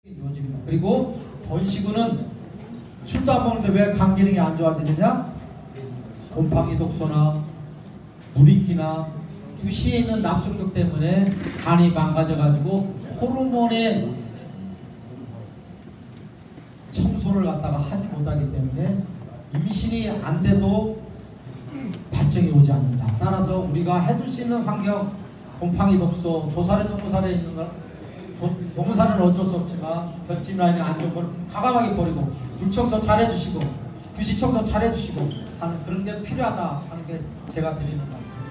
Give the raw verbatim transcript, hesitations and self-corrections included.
이루어집니다. 그리고 번식은 술도 안 먹는데 왜 간 기능이 안 좋아지느냐? 곰팡이 독소나 물이기나 구시에 있는 납중독 때문에 간이 망가져가지고 호르몬의 청소를 갖다가 하지 못하기 때문에 임신이 안 돼도 발정이 오지 않는다. 따라서 우리가 해줄 수 있는 환경, 곰팡이 독소, 조사래 농무살에 있는 걸, 농무살은 어쩔 수 없지만 볏짚 라인이 안 좋은 걸 과감하게 버리고 물청소 잘 해주시고 구시 청소 잘 해주시고 하는 그런 게 필요하다 하는 게 제가 드리는 말씀.